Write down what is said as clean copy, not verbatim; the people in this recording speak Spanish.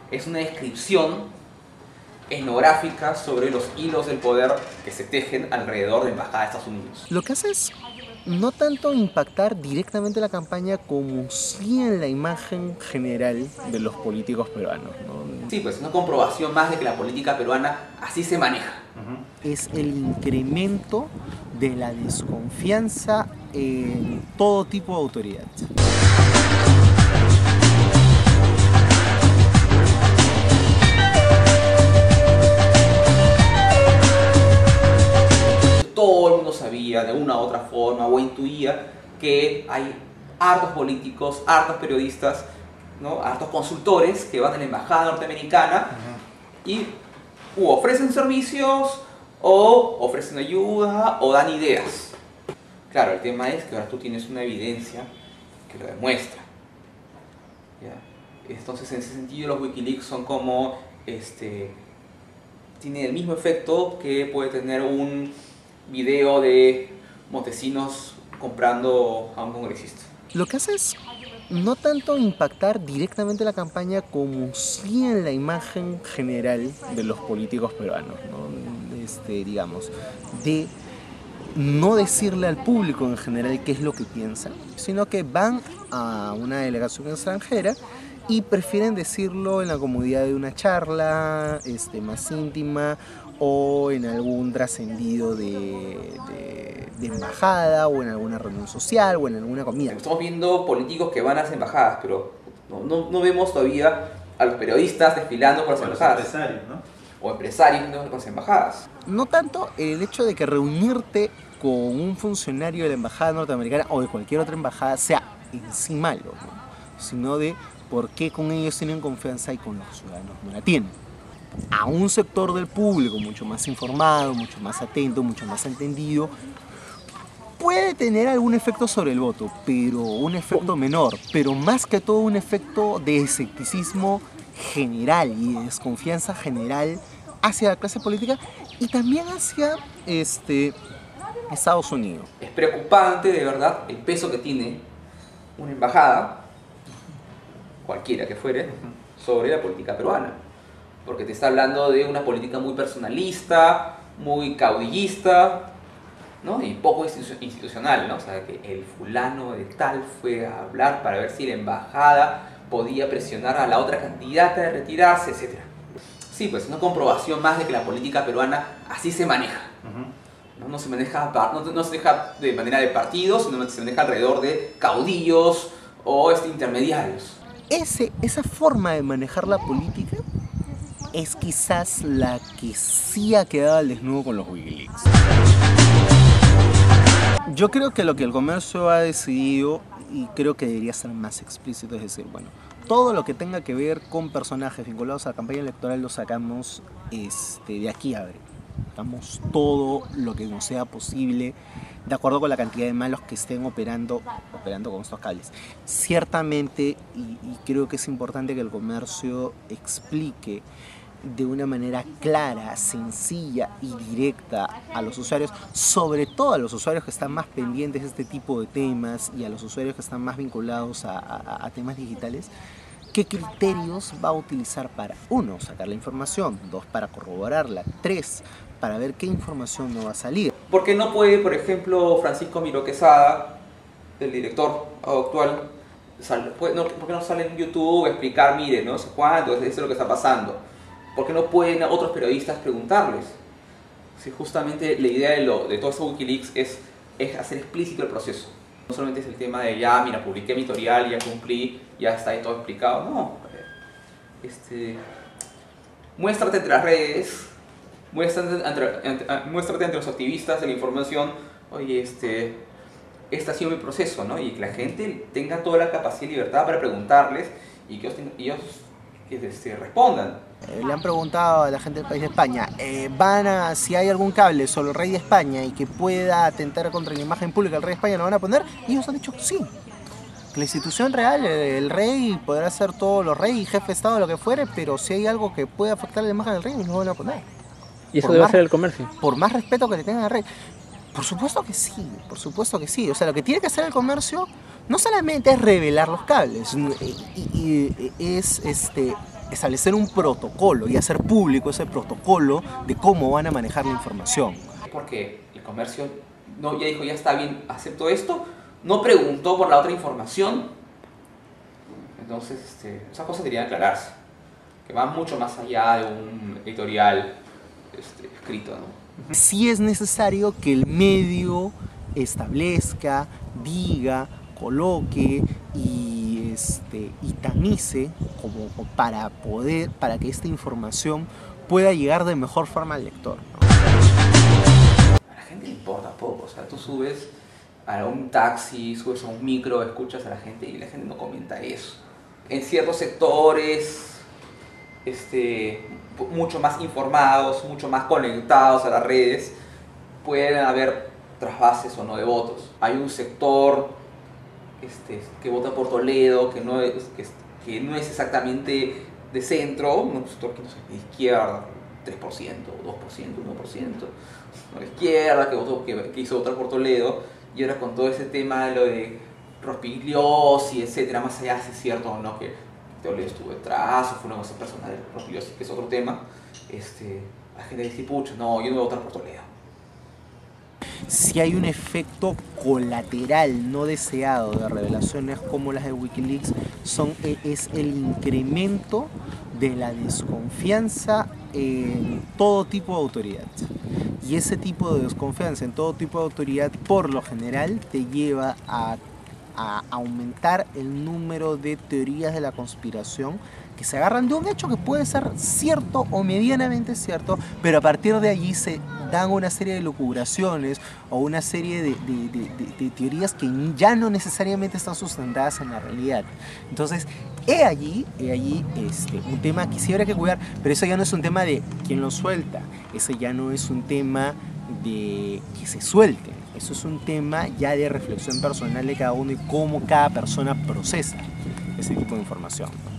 es una descripción etnográfica sobre los hilos del poder que se tejen alrededor de la Embajada de Estados Unidos. Lo que hace es no tanto impactar directamente la campaña como sí en la imagen general de los políticos peruanos, ¿no? Sí, pues una comprobación más de que la política peruana así se maneja. Es el incremento de la desconfianza en todo tipo de autoridad. Todo el mundo sabía de una u otra forma o intuía que hay hartos políticos, hartos periodistas, ¿no? Hartos consultores que van a la embajada norteamericana y ofrecen servicios o ofrecen ayuda o dan ideas. Claro, el tema es que ahora tú tienes una evidencia que lo demuestra, ¿ya? Entonces, en ese sentido, los Wikileaks son como tiene el mismo efecto que puede tener un video de Montesinos comprando a un congresista. Lo que hace es no tanto impactar directamente la campaña como sí en la imagen general de los políticos peruanos, ¿no? Digamos, de no decirle al público en general qué es lo que piensan, sino que van a una delegación extranjera y prefieren decirlo en la comodidad de una charla más íntima o en algún trascendido de embajada o en alguna reunión social o en alguna comida. Estamos viendo políticos que van a las embajadas, pero no vemos todavía a los periodistas desfilando por las embajadas. Los empresarios, ¿no? O empresarios por las embajadas. No tanto el hecho de que reunirte con un funcionario de la embajada norteamericana o de cualquier otra embajada sea en sí malo, ¿no? Sino de por qué con ellos tienen confianza y con los ciudadanos no la tienen. A un sector del público mucho más informado, mucho más atento, mucho más entendido, puede tener algún efecto sobre el voto, pero un efecto menor, pero más que todo un efecto de escepticismo general y de desconfianza general hacia la clase política y también hacia Estados Unidos. Es preocupante, de verdad, el peso que tiene una embajada, cualquiera que fuere, sobre la política peruana. Porque te está hablando de una política muy personalista, muy caudillista, ¿no? Y poco institucional, ¿no? O sea, que el fulano de tal fue a hablar para ver si la embajada podía presionar a la otra candidata de retirarse, etc. Sí, pues una comprobación más de que la política peruana así se maneja. No se maneja de manera de partidos, sino se maneja alrededor de caudillos o intermediarios. Esa forma de manejar la política es quizás la que sí ha quedado al desnudo con los Wikileaks. Yo creo que lo que el comercio ha decidido, y creo que debería ser más explícito, es decir, bueno, todo lo que tenga que ver con personajes vinculados a la campaña electoral lo sacamos de aquí a abril. Sacamos todo lo que nos sea posible, de acuerdo con la cantidad de malos que estén operando con estos cables. Ciertamente, y creo que es importante que el comercio explique de una manera clara, sencilla y directa a los usuarios, sobre todo a los usuarios que están más pendientes de este tipo de temas y a los usuarios que están más vinculados a temas digitales, qué criterios va a utilizar para, 1, sacar la información, 2, para corroborarla, 3, para ver qué información no va a salir. ¿Por qué no puede, por ejemplo, Francisco Miró Quesada, el director actual, por qué no sale en YouTube a explicar, mire, no sé cuánto, eso es lo que está pasando? ¿Por qué no pueden otros periodistas preguntarles? Si justamente la idea de todo esto Wikileaks es hacer explícito el proceso. No solamente es el tema de ya, mira, publiqué mi editorial, ya cumplí, ya está ahí todo explicado. No, muéstrate entre las redes, muéstrate entre los activistas de la información. Oye, este ha sido mi proceso, ¿no? Y que la gente tenga toda la capacidad y libertad para preguntarles y que ellos respondan. Le han preguntado a la gente del país de España, si hay algún cable sobre el rey de España y que pueda atentar contra la imagen pública del rey de España, ¿lo van a poner? Y ellos han dicho sí. Que la institución real, el rey, podrá ser todos los reyes, jefe de estado, lo que fuere, pero si hay algo que pueda afectar la imagen del rey, no lo van a poner. ¿Y eso debe ser el comercio? Por más respeto que le tengan al rey. Por supuesto que sí, por supuesto que sí. O sea, lo que tiene que hacer el comercio no solamente es revelar los cables, es establecer un protocolo y hacer público ese protocolo de cómo van a manejar la información. Porque el comercio ya dijo, ya está bien, acepto esto, no preguntó por la otra información. Entonces, esas cosas deberían aclararse, que van mucho más allá de un editorial escrito, ¿no? Sí es necesario que el medio establezca, diga, coloque y tamice para que esta información pueda llegar de mejor forma al lector, ¿no? A la gente le importa poco, o sea, tú subes a un taxi, subes a un micro, escuchas a la gente y la gente no comenta eso. En ciertos sectores, mucho más informados, mucho más conectados a las redes, pueden haber trasvases o no de votos. Hay un sector que vota por Toledo, que no es exactamente de centro, un sector que no sé, de izquierda, 3%, 2%, 1%, de izquierda, que hizo votar por Toledo, y ahora con todo ese tema de lo de Rospigliosi, etcétera, más allá si es cierto o no que Toledo estuvo detrás, o fue una cosa personal de Rospigliosi, que es otro tema, la gente dice, pucha, no, yo no voy a votar por Toledo. Si hay un efecto colateral no deseado de revelaciones como las de Wikileaks, es el incremento de la desconfianza en todo tipo de autoridad. Y ese tipo de desconfianza en todo tipo de autoridad, por lo general, te lleva a aumentar el número de teorías de la conspiración que se agarran de un hecho que puede ser cierto o medianamente cierto, pero a partir de allí se dan una serie de lucubraciones o una serie de teorías que ya no necesariamente están sustentadas en la realidad. Entonces, he allí un tema que sí habrá que cuidar, pero eso ya no es un tema de quién lo suelta, eso ya no es un tema de que se suelte, eso es un tema ya de reflexión personal de cada uno y cómo cada persona procesa ese tipo de información.